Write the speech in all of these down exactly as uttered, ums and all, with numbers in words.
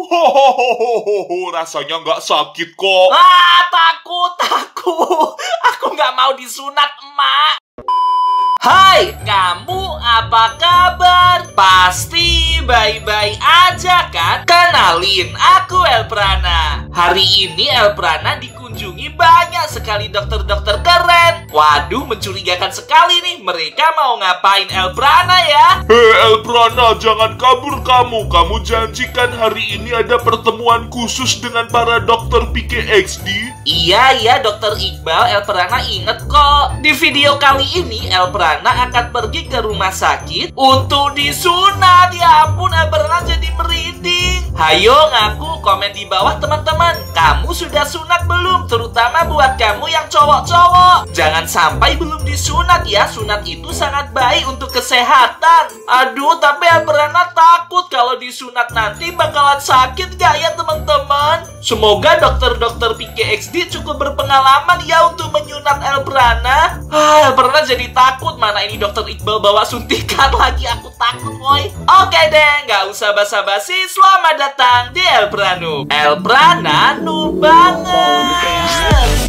Hohohoho, rasanya nggak sakit kok. Ah, takut, takut. Aku nggak mau disunat, emak. Hai, kamu apa kabar? Pasti baik-baik aja kan? Kenalin, aku Elprana. Hari ini Elprana dikunjungi banyak sekali dokter-dokter keren. Waduh, mencurigakan sekali nih. Mereka mau ngapain Elprana ya? Hei Elprana, jangan kabur kamu. Kamu janjikan hari ini ada pertemuan khusus dengan para dokter P K X D. Iya, iya Dokter Iqbal, Elprana inget kok. Di video kali ini Elprana akan pergi ke rumah sakit untuk disunat. Ya ampun, Elprana jadi merinding. Hayo ngaku komen di bawah teman-teman. Kamu sudah sunat belum? Terutama buat kamu yang cowok-cowok. Jangan sampai belum disunat ya. Sunat itu sangat baik untuk kesehatan. Aduh, tapi Elprana takut kalau disunat nanti bakalan sakit gak ya teman-teman? Semoga dokter-dokter P K X D cukup berpengalaman ya untuk menyunat Elprana. Ah, Elprana jadi takut. Mana ini Dokter Iqbal bawa suntikan lagi, aku takut woy. Oke deh, nggak usah basa-basi. Selamat datang di Elpranu. Elprana nu banget.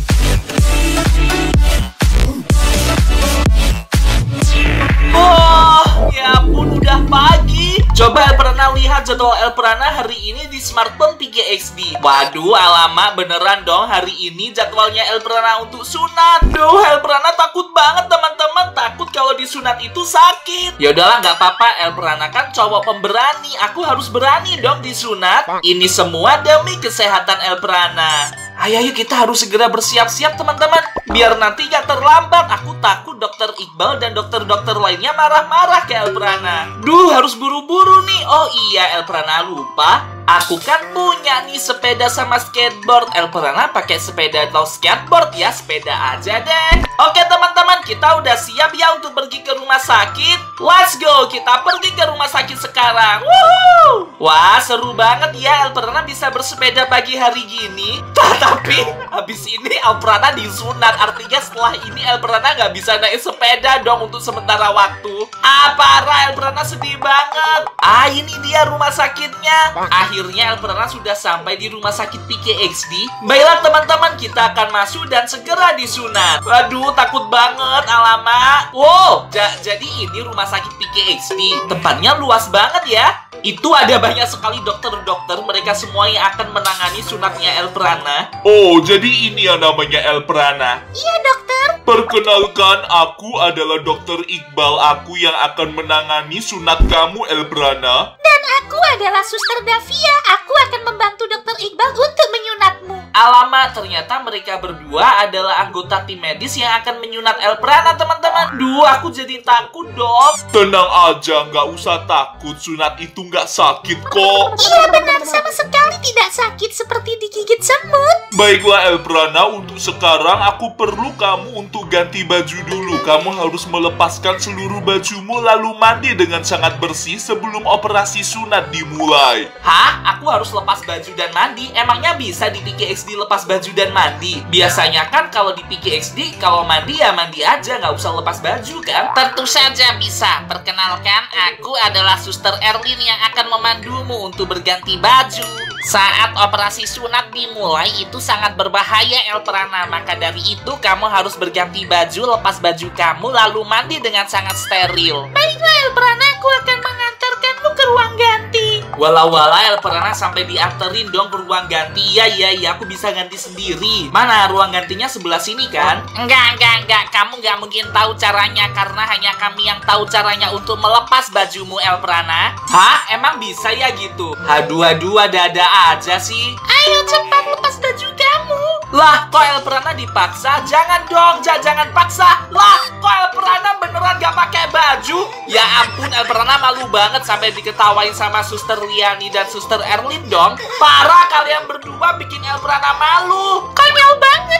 Oh, ya ampun udah pagi. Coba Elprana lihat jadwal Elprana hari ini di smartphone P K X D. Waduh, alamak beneran dong hari ini jadwalnya Elprana untuk sunat. Duh, Elprana takut banget teman-teman. Takut kalau disunat itu sakit. Ya udahlah, nggak apa-apa. Elprana kan cowok pemberani. Aku harus berani dong disunat. Ini semua demi kesehatan Elprana. Ayo, ayo kita harus segera bersiap-siap teman-teman. Biar nanti gak terlambat. Aku takut Dokter Iqbal dan dokter-dokter lainnya marah-marah ke Elprana. Duh, harus buru-buru nih. Oh iya, Elprana lupa. Aku kan punya nih sepeda sama skateboard. Elprana pakai sepeda atau skateboard ya? Sepeda aja deh. Oke teman-teman, kita udah siap ya untuk pergi ke rumah sakit. Let's go, kita pergi ke rumah sakit sekarang. Woohoo! Wah, seru banget ya Elprana bisa bersepeda pagi hari gini. Tapi habis ini Elprana disunat. Artinya setelah ini Elprana nggak bisa naik sepeda dong untuk sementara waktu. Ah, parah, Elprana sedih banget. Ah, ini dia rumah sakitnya. Akhirnya Elprana sudah sampai di rumah sakit P K X D. Baiklah teman-teman, kita akan masuk dan segera disunat. Waduh, takut banget, alamak. Wow, ja jadi ini rumah sakit P K X D. Tempatnya luas banget ya. Itu ada banyak sekali dokter-dokter. Mereka semua yang akan menangani sunatnya Elprana. Oh, jadi ini yang namanya Elprana. Iya dokter. Perkenalkan, aku adalah Dokter Iqbal. Aku yang akan menangani sunat kamu Elprana. Dan aku adalah Suster Davia. Aku akan membantu Dokter Iqbal untuk menyunatmu. Alamak, ternyata mereka berdua adalah anggota tim medis yang akan menyunat Elprana teman-teman. Duh, aku jadi takut dong. Tenang aja, nggak usah takut. Sunat itu nggak sakit kok. Iya benar, sama sekali tidak sakit seperti digigit semut. Baiklah Elprana, untuk sekarang aku perlu kamu untuk ganti baju dulu. Kamu harus melepaskan seluruh bajumu lalu mandi dengan sangat bersih sebelum operasi sunat dimulai. Hah? Aku harus lepas baju dan mandi? Emangnya bisa di P K X D lepas baju dan mandi? Biasanya kan kalau di P K X D kalau mandi ya mandi aja, nggak usah lepas baju kan? Tentu saja bisa. Perkenalkan, aku adalah Suster Erlin yang akan memandumu untuk berganti baju. Saat operasi sunat dimulai itu sangat berbahaya Elprana. Maka dari itu kamu harus berganti baju, lepas baju kamu, lalu mandi dengan sangat steril. Baiklah Elprana, aku akan mengantarkanmu ke ruang ganti. Walau-walau Elprana sampai dianterin dong ke ruang ganti. Ya, ya, ya, aku bisa ganti sendiri. Mana ruang gantinya sebelah sini kan? Enggak, enggak, enggak. Kamu nggak mungkin tahu caranya karena hanya kami yang tahu caranya untuk melepas bajumu Elprana. Hah? Emang bisa ya gitu? Aduh, aduh, ada-ada aja sih. Ayo cepat lepas baju kamu. Lah, kok Elprana dipaksa? Jangan dong, jangan paksa. Lah, kok Elprana beneran gak pakai baju? Ya ampun, Elprana malu banget sampai diketawain sama Suster Liani dan Suster Erlin dong. Parah, kalian berdua bikin Elprana malu. Konyol banget.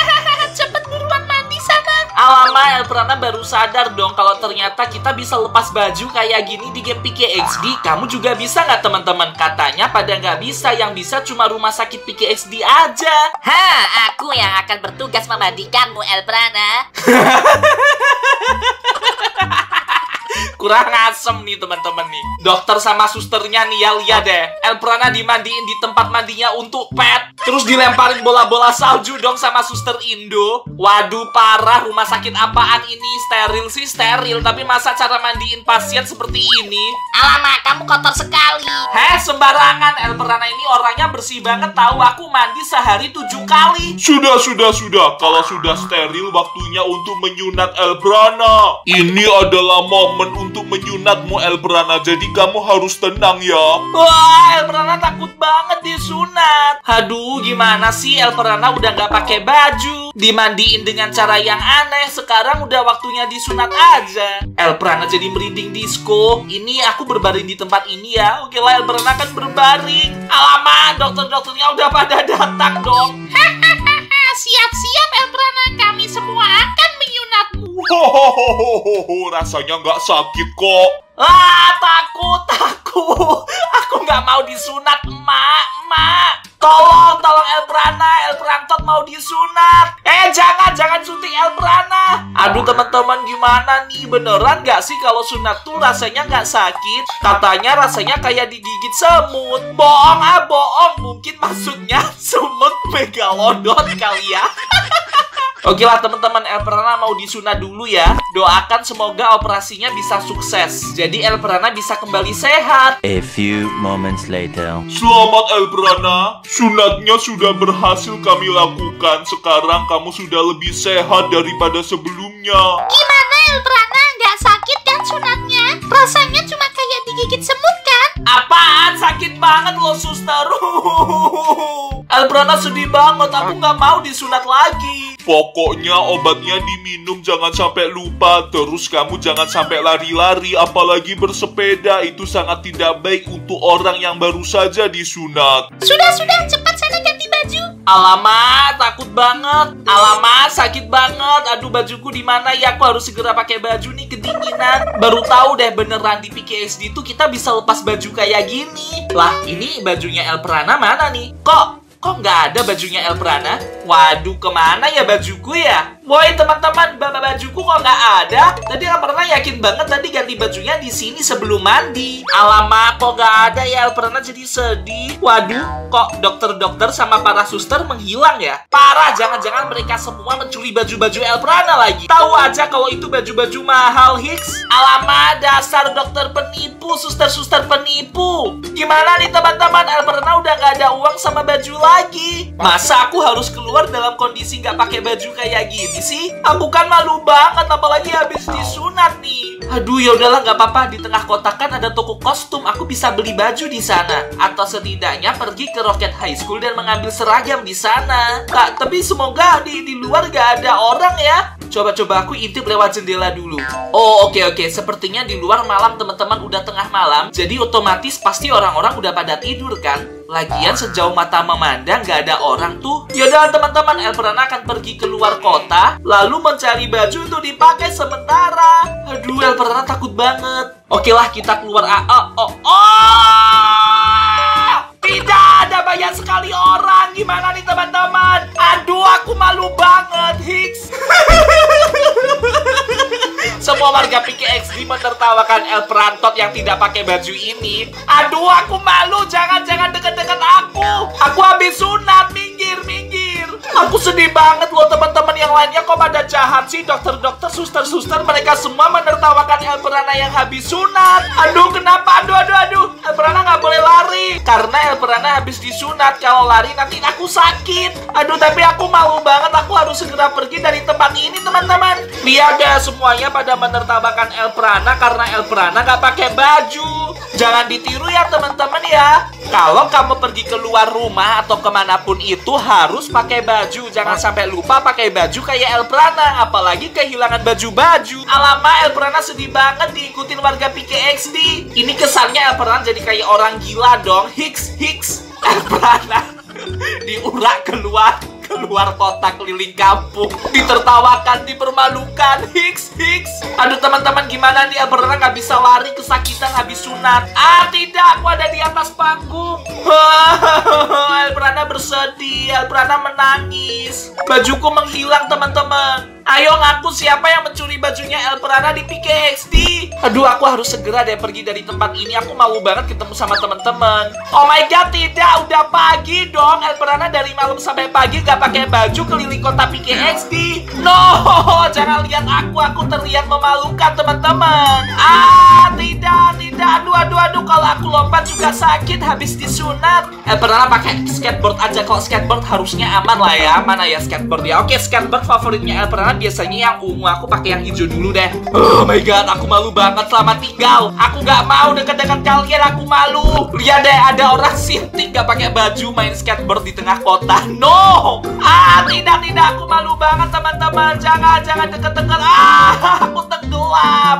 Cepet buruan mandi sana. Alamak, Elprana baru sadar dong kalau ternyata kita bisa lepas baju kayak gini di game P K X D. Kamu juga bisa nggak teman-teman? Katanya pada nggak bisa, yang bisa cuma rumah sakit P K X D aja. Ha, aku yang akan bertugas memandikanmu Elprana. Kurang asem nih teman-teman nih. Dokter sama susternya nih ya, lihat deh. Elprana dimandiin di tempat mandinya untuk pet. Terus dilemparin bola-bola salju dong sama suster Indo. Waduh parah, rumah sakit apaan ini? Steril sih steril, tapi masa cara mandiin pasien seperti ini? Alamak, kamu kotor sekali. Heh, sembarangan. Elprana ini orangnya bersih banget tahu. Aku mandi sehari tujuh kali. Sudah, sudah, sudah. Kalau sudah steril, waktunya untuk menyunat Elprana. Ini adalah momen untuk menyunatmu, Elprana. Jadi kamu harus tenang ya. Wah, Elprana takut banget disunat. Aduh, gimana sih? Elprana udah nggak pakai baju, dimandiin dengan cara yang aneh. Sekarang udah waktunya disunat aja. Elprana jadi merinding disco. Ini aku berbaring di tempat ini ya. Oke lah, Elprana kan berbaring. Alamak, dokter-dokternya udah pada datang dong. Siap-siap Elprana, kami semua akan menyunatmu. Hohohoho, rasanya nggak sakit kok. Ah, takut, takut. Aku nggak mau disunat, emak, emak. Tolong, tolong Elprana, Elprantot mau disunat. Eh, jangan, jangan suntik Elprana. Aduh teman-teman, gimana nih? Beneran nggak sih kalau sunat tuh rasanya nggak sakit? Katanya rasanya kayak digigit semut. Bohong, ah, bohong. Mungkin maksudnya semut megalodon kali ya. Oke lah teman-teman, Elprana mau disunat dulu ya. Doakan semoga operasinya bisa sukses. Jadi Elprana bisa kembali sehat. A few moments later. Selamat Elprana, sunatnya sudah berhasil kami lakukan. Sekarang kamu sudah lebih sehat daripada sebelumnya. Gimana Elprana, nggak sakit kan sunatnya? Rasanya cuma kayak digigit semut kan? Apaan? Sakit banget loh suster. Elprana sedih banget, aku nggak mau disunat lagi. Pokoknya obatnya diminum, jangan sampai lupa. Terus kamu jangan sampai lari-lari, apalagi bersepeda. Itu sangat tidak baik untuk orang yang baru saja disunat. Sudah-sudah, cepat sana ganti baju. Alamak, takut banget. Alamak, sakit banget. Aduh, bajuku di mana ya? Aku harus segera pakai baju nih, kedinginan. Baru tahu deh beneran di P K X D tuh kita bisa lepas baju kayak gini. Lah, ini bajunya Elprana mana nih? Kok Kok nggak ada bajunya Elprana? Waduh, kemana ya bajuku ya? Woi teman-teman, bajuku kok nggak ada? Tadi Elprana yakin banget tadi ganti bajunya di sini sebelum mandi. Alamak, kok nggak ada ya? Elprana jadi sedih. Waduh, kok dokter-dokter sama para suster menghilang ya? Parah, jangan-jangan mereka semua mencuri baju-baju Elprana lagi. Tahu aja kalau itu baju-baju mahal, Hicks. Alamak, dasar dokter penipu, suster-suster penipu. Gimana nih teman-teman? Elprana udah nggak ada uang sama baju lagi. Masa aku harus keluar dalam kondisi nggak pakai baju kayak gini sih? Aku kan malu banget, apalagi habis disunat nih. Aduh, ya udahlah, nggak apa-apa. Di tengah kota kan ada toko kostum, aku bisa beli baju di sana. Atau setidaknya pergi ke Rocket High School dan mengambil seragam di sana. Kak, tapi semoga di di luar nggak ada orang ya. Coba-coba aku intip lewat jendela dulu. Oh, oke oke. Sepertinya di luar malam teman-teman, udah tengah malam. Jadi otomatis pasti orang-orang udah pada tidur kan? Lagian sejauh mata memandang nggak ada orang tuh. Yaudah teman-teman, Elprana akan pergi keluar kota, lalu mencari baju untuk dipakai sementara. Aduh, Elprana takut banget. Oke lah, kita keluar. Ah, oh, oh, oh! Tidak, ada banyak sekali orang. Gimana nih teman-teman? Aduh, aku malu banget, Hicks. Semua warga P K X D menertawakan Elprantot yang tidak pakai baju ini. Aduh, aku malu. Jangan-jangan deket-deket aku. Aku habis sunat. Minggir, minggir. Aku sedih banget loh teman-teman. Yang lainnya kok pada jahat sih. Dokter-dokter, suster-suster, mereka semua menertawakan Elprana yang habis sunat. Aduh, kenapa? Aduh, aduh, aduh. Elprana nggak boleh lari. Karena Elprana habis disunat. Kalau lari nanti aku sakit. Aduh, tapi aku malu banget. Aku harus segera pergi dari tempat ini teman-teman. Lihat deh, semuanya pada menertawakan Elprana karena Elprana nggak pakai baju. Jangan ditiru ya teman-teman ya. Kalau kamu pergi keluar rumah atau kemanapun itu harus pakai baju. Jangan sampai lupa pakai baju kayak Elprana. Apalagi kehilangan baju-baju. Alamak, Elprana sedih banget diikutin warga P K X D. Ini kesannya Elprana jadi kayak orang gila dong. Hicks, Hicks. Elprana diurak keluar keluar kota keliling kampung, ditertawakan, dipermalukan. Hicks, Hicks. Aduh teman-teman, gimana nih? Elprana nggak bisa lari, kesakitan habis sunat. Ah tidak, aku ada di atas panggung. Elprana bersedih, Elprana menangis. Bajuku menghilang, teman-teman. Ayo ngaku siapa yang mencuri bajunya Elprana di P K X D. Aduh, aku harus segera deh pergi dari tempat ini. Aku mau banget ketemu sama teman-teman. Oh my god, tidak, udah pagi dong. Elprana dari malam sampai pagi gak pakai baju keliling kota P K X D. No, jangan lihat aku, aku terlihat memalukan, teman-teman. Ah, tidak, tidak. Aduh, aduh, aduh. Kalau aku lompat juga sakit habis disunat. Elprana pakai skateboard aja. Kalau skateboard harusnya aman lah ya. Mana ya skateboard ya? Oke, skateboard favoritnya Elprana biasanya yang ungu. Aku pakai yang hijau dulu deh. Oh my god, aku malu banget. Selamat tinggal. Aku gak mau deket-deket kalian. Aku malu. Lihat deh, ada orang sinting gak pakai baju main skateboard di tengah kota. No. Ah, tidak, tidak. Aku malu banget, teman-teman. Jangan, jangan deket-deket. Ah, aku tenggelam.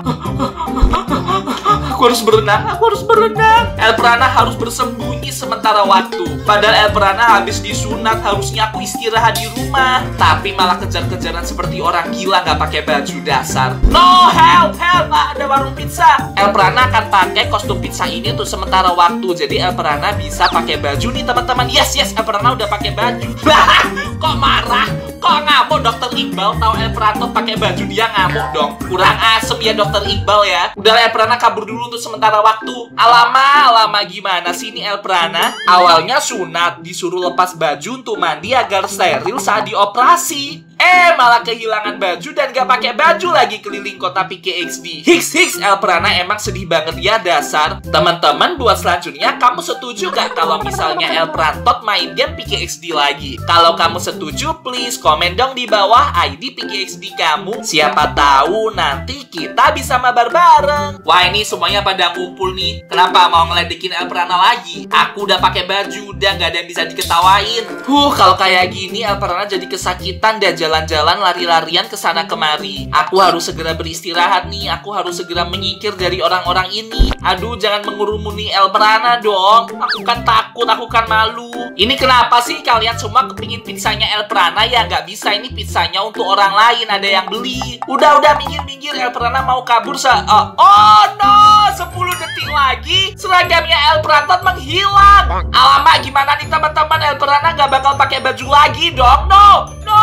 Aku harus berenang. Aku harus berenang. Elprana harus bersembunyi sementara waktu. Padahal Elprana habis disunat. Harusnya aku istirahat di rumah. Tapi malah kejar-kejaran seperti orang gila nggak pakai baju dasar. No, help, help. Ah, ada warung pizza. Elprana akan pakai kostum pizza ini untuk sementara waktu. Jadi Elprana bisa pakai baju nih, teman-teman. Yes, yes, Elprana udah pakai baju. Kok marah? Kok ngamuk dokter Iqbal? Tahu Elprana pakai baju dia ngamuk dong. Kurang asem ya dokter Iqbal ya. Udah, Elprana kabur dulu untuk sementara waktu. Alama, alama gimana sih ini Elprana? Awalnya sunat, disuruh lepas baju untuk mandi agar steril saat dioperasi. Eh, malah kehilangan baju dan gak pakai baju lagi keliling kota P K X D. Hiks, hiks, Elprana emang sedih banget ya dasar. Teman-teman, buat selanjutnya kamu setuju gak kalau misalnya Elprantot main game P K X D lagi? Kalau kamu setuju, please komen dong di bawah I D P K X D kamu. Siapa tahu nanti kita bisa mabar bareng. Wah, ini semuanya pada ngumpul nih. Kenapa mau ngeledekin Elprana lagi? Aku udah pakai baju, udah gak ada yang bisa diketawain. Huh, kalau kayak gini Elprana jadi kesakitan dan jalan-jalan lari-larian ke sana kemari. Aku harus segera beristirahat nih. Aku harus segera menyingkir dari orang-orang ini. Aduh, jangan mengurumuni Elprana dong. Aku kan takut, aku kan malu. Ini kenapa sih kalian semua kepingin pizzanya Elprana? Ya nggak bisa, ini pizzanya untuk orang lain. Ada yang beli. Udah, udah, minggir-minggir. Elprana mau kabur sa. Oh, oh no, sepuluh detik lagi seragamnya Elprantot menghilang. Alamak, gimana nih teman-teman? Elprana nggak bakal pakai baju lagi dong. No, no.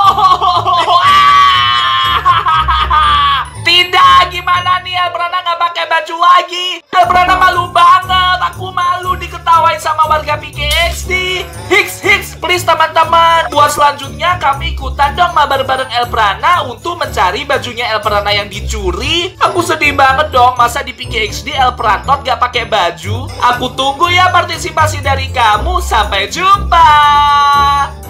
Tidak, gimana nih Elprana nggak pakai baju lagi? Elprana malu banget. Aku malu diketawain sama warga P K X D. Hiks, hiks, please teman-teman. Buat selanjutnya kami ikutan dong mabar bareng Elprana untuk mencari bajunya Elprana yang dicuri. Aku sedih banget dong. Masa di P K X D Elprantot nggak pakai baju? Aku tunggu ya partisipasi dari kamu. Sampai jumpa.